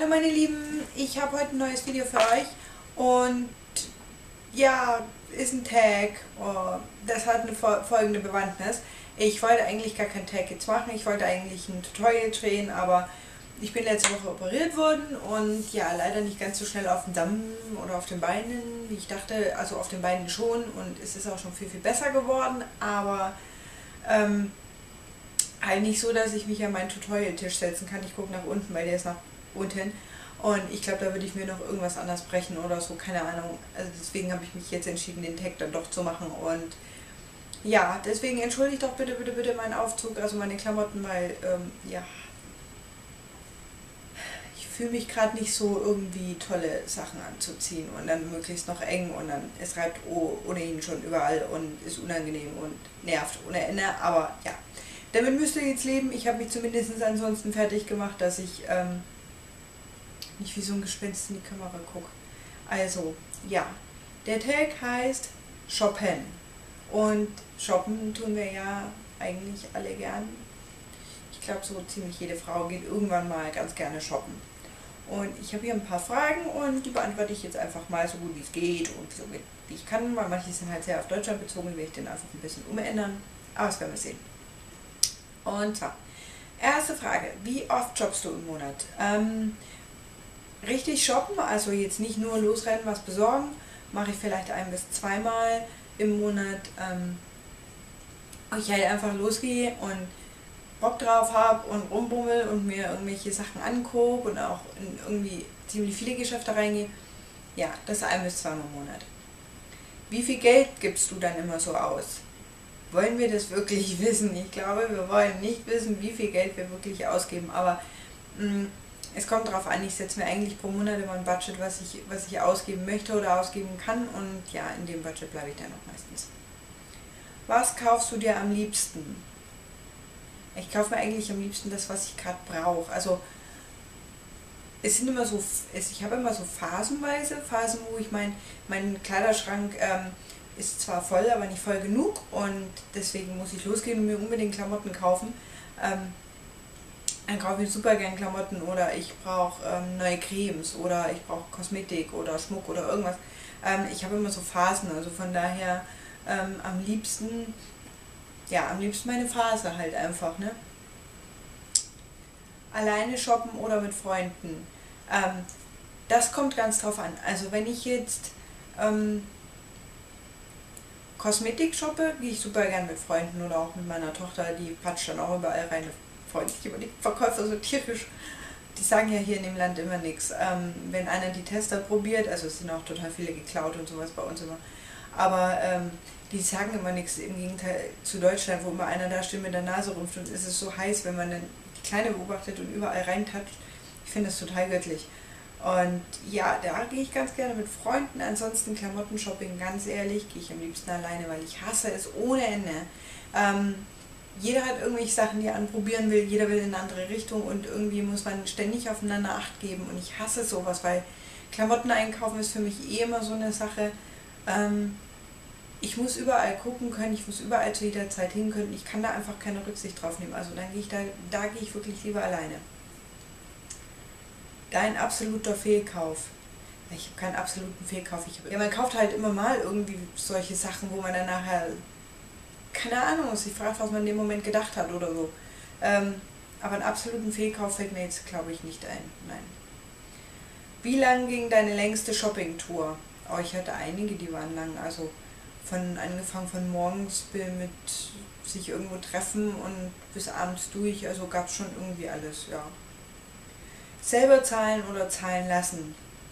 meine Lieben, ich habe heute ein neues Video für euch und ja, ist ein Tag. Das hat eine folgende Bewandtnis. Ich wollte eigentlich gar keinen Tag jetzt machen, ich wollte eigentlich ein Tutorial drehen, aber ich bin letzte Woche operiert worden und ja, leider nicht ganz so schnell auf dem Damm oder auf den Beinen, wie ich dachte. Also auf den Beinen schon, und es ist auch schon viel, viel besser geworden, aber halt nicht so, dass ich mich an meinen Tutorial-Tisch setzen kann. Ich gucke nach unten, weil der ist nach unten. Und ich glaube, da würde ich mir noch irgendwas anders brechen oder so, keine Ahnung. Also deswegen habe ich mich jetzt entschieden, den Tag dann doch zu machen. Und ja, deswegen entschuldigt doch bitte, bitte, bitte meinen Aufzug, also meine Klamotten, weil, ja, ich fühle mich gerade nicht so, irgendwie tolle Sachen anzuziehen und dann möglichst noch eng und dann, es reibt ohnehin schon überall und ist unangenehm und nervt ohne Ende, aber ja. Damit müsst ihr jetzt leben. Ich habe mich zumindest ansonsten fertig gemacht, dass ich nicht wie so ein Gespenst in die Kamera gucke. Also, ja. Der Tag heißt Shoppen. Und shoppen tun wir ja eigentlich alle gern. Ich glaube, so ziemlich jede Frau geht irgendwann mal ganz gerne shoppen. Und ich habe hier ein paar Fragen und die beantworte ich jetzt einfach mal so gut wie es geht und so gut wie ich kann, weil manche sind halt sehr auf Deutschland bezogen, will ich den einfach ein bisschen umändern. Aber das werden wir sehen. Und zwar, erste Frage, wie oft shoppst du im Monat? Richtig shoppen, also jetzt nicht nur losrennen, was besorgen, mache ich vielleicht 1- bis 2-mal im Monat. Ich halt einfach losgehe und Bock drauf habe und rumbummel und mir irgendwelche Sachen angucke und auch in irgendwie ziemlich viele Geschäfte reingehe. Ja, das ist 1- bis 2-mal im Monat. Wie viel Geld gibst du dann immer so aus? Wollen wir das wirklich wissen? Ich glaube, wir wollen nicht wissen, wie viel Geld wir wirklich ausgeben, aber es kommt darauf an, ich setze mir eigentlich pro Monat immer ein Budget, was ich ausgeben möchte oder ausgeben kann, und ja, in dem Budget bleibe ich dann auch meistens. Was kaufst du dir am liebsten? Ich kaufe mir eigentlich am liebsten das, was ich gerade brauche. Also es sind immer so, ich habe immer so phasenweise Phasen, wo ich mein Kleiderschrank ist zwar voll, aber nicht voll genug, und deswegen muss ich losgehen und mir unbedingt Klamotten kaufen. Dann kaufe ich super gern Klamotten, oder ich brauche neue Cremes, oder ich brauche Kosmetik oder Schmuck oder irgendwas. Ich habe immer so Phasen, also von daher am liebsten meine Phase halt einfach, ne? Alleine shoppen oder mit Freunden. Das kommt ganz drauf an. Also wenn ich jetzt Kosmetik shoppe, gehe ich super gern mit Freunden oder auch mit meiner Tochter, die patscht dann auch überall rein. Freut sich über die Verkäufer so tierisch. Die sagen ja hier in dem Land immer nichts. Wenn einer die Tester probiert, also es sind auch total viele geklaut und sowas bei uns immer, aber die sagen immer nichts, im Gegenteil zu Deutschland, wo immer einer da steht mit der Nase rümpft und es ist so heiß, wenn man dann die Kleine beobachtet und überall reintatscht. Ich finde das total göttlich. Und ja, da gehe ich ganz gerne mit Freunden. Ansonsten Klamotten-Shopping, ganz ehrlich, gehe ich am liebsten alleine, weil ich hasse es ohne Ende. Jeder hat irgendwelche Sachen, die er anprobieren will, jeder will in eine andere Richtung und irgendwie muss man ständig aufeinander Acht geben, und ich hasse sowas, weil Klamotten einkaufen ist für mich eh immer so eine Sache. Ich muss überall gucken können, ich muss überall zu jeder Zeit hin können, ich kann da einfach keine Rücksicht drauf nehmen, also dann gehe ich da gehe ich wirklich lieber alleine. Dein absoluter Fehlkauf. Ich habe keinen absoluten Fehlkauf. Man kauft halt immer mal irgendwie solche Sachen, wo man dann nachher, keine Ahnung, sich fragt, was man in dem Moment gedacht hat oder so. Aber einen absoluten Fehlkauf fällt mir jetzt, glaube ich, nicht ein. Nein. Wie lang ging deine längste Shoppingtour? Oh, ich hatte einige, die waren lang. Also angefangen von morgens mit sich irgendwo treffen und bis abends durch. Also gab es schon irgendwie alles, ja. Selber zahlen oder zahlen lassen?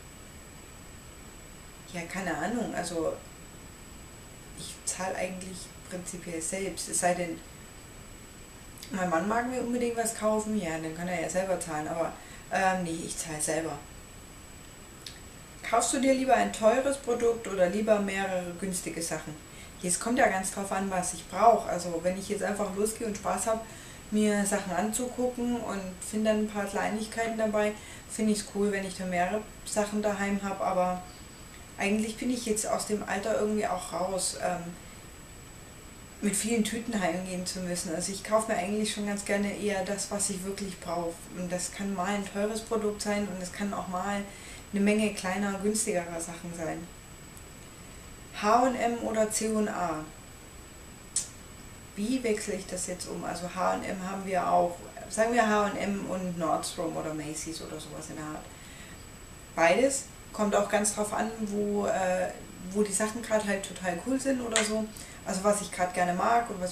Ja, keine Ahnung, also ich zahle eigentlich prinzipiell selbst, es sei denn, mein Mann mag mir unbedingt was kaufen, ja, dann kann er ja selber zahlen, aber nee, ich zahle selber. Kaufst du dir lieber ein teures Produkt oder lieber mehrere günstige Sachen? Es kommt ja ganz drauf an, was ich brauche. Also wenn ich jetzt einfach losgehe und Spaß habe, mir Sachen anzugucken und finde dann ein paar Kleinigkeiten dabei, finde ich es cool, wenn ich da mehrere Sachen daheim habe, aber eigentlich bin ich jetzt aus dem Alter irgendwie auch raus. mit vielen Tüten heimgehen zu müssen. Also ich kaufe mir eigentlich schon ganz gerne eher das, was ich wirklich brauche. Und das kann mal ein teures Produkt sein und es kann auch mal eine Menge kleiner, günstigerer Sachen sein. H&M oder C&A? Wie wechsle ich das jetzt um? Also H&M haben wir auch, sagen wir H&M und Nordstrom oder Macy's oder sowas in der Art. Beides kommt auch ganz drauf an, wo die Sachen gerade halt total cool sind oder so. Also was ich gerade gerne mag und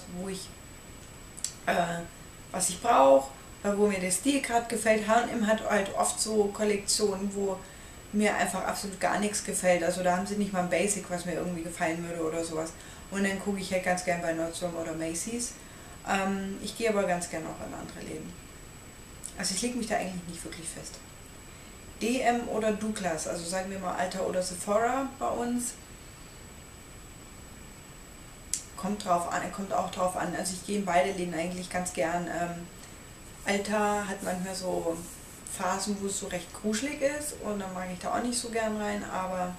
was ich brauche, wo mir der Stil gerade gefällt. H&M hat halt oft so Kollektionen, wo mir einfach absolut gar nichts gefällt. Also da haben sie nicht mal ein Basic, was mir irgendwie gefallen würde oder sowas. Und dann gucke ich halt ganz gern bei Nordstrom oder Macy's. Ich gehe aber ganz gern auch in andere Läden. Also ich lege mich da eigentlich nicht wirklich fest. DM oder Douglas, also sagen wir mal Alter oder Sephora bei uns. Kommt auch drauf an. Also ich gehe in beide Läden eigentlich ganz gern. Alter hat manchmal so Phasen, wo es so recht kuschelig ist und dann mag ich da auch nicht so gern rein, aber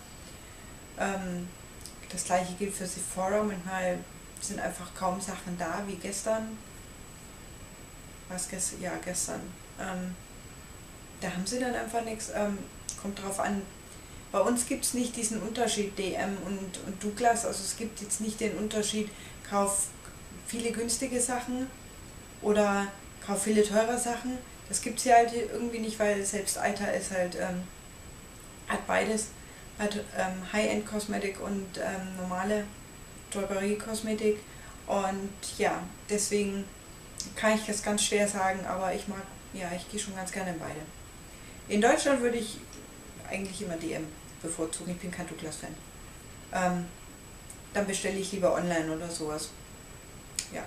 das gleiche gilt für Sephora. Manchmal sind einfach kaum Sachen da, wie gestern. Was gestern? Ja, gestern. Da haben sie dann einfach nichts. Kommt drauf an. Bei uns gibt es nicht diesen Unterschied DM und Douglas. Also es gibt jetzt nicht den Unterschied, kauf viele günstige Sachen oder kauf viele teure Sachen. Das gibt es ja halt irgendwie nicht, weil selbst Alter ist halt, hat beides. Hat High-End-Kosmetik und normale Drogeriekosmetik. Und ja, deswegen kann ich das ganz schwer sagen, aber ich gehe schon ganz gerne in beide. In Deutschland würde ich eigentlich immer DM bevorzugen. Ich bin kein Douglas-Fan. Dann bestelle ich lieber online oder sowas. Ja.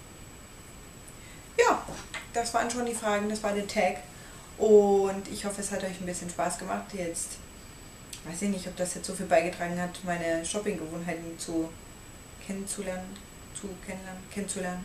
Ja, das waren schon die Fragen, das war der Tag. Und ich hoffe, es hat euch ein bisschen Spaß gemacht. Jetzt weiß ich nicht, ob das jetzt so viel beigetragen hat, meine Shoppinggewohnheiten kennenzulernen.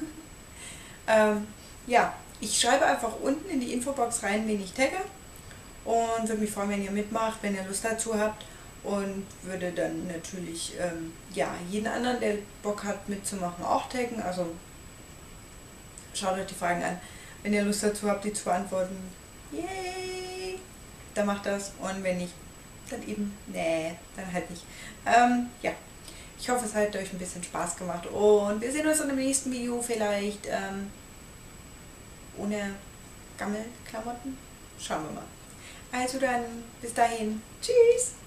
Ja, ich schreibe einfach unten in die Infobox rein, wen ich tagge. Und würde mich freuen, wenn ihr mitmacht, wenn ihr Lust dazu habt. Und würde dann natürlich jeden anderen, der Bock hat mitzumachen, auch taggen. Also schaut euch die Fragen an. Wenn ihr Lust dazu habt, die zu beantworten, yay, dann macht das. Und wenn nicht, dann eben, nee, dann halt nicht. Ja, ich hoffe, es hat euch ein bisschen Spaß gemacht. Und wir sehen uns in dem nächsten Video vielleicht ohne Gammelklamotten. Schauen wir mal. Also dann, bis dahin. Tschüss!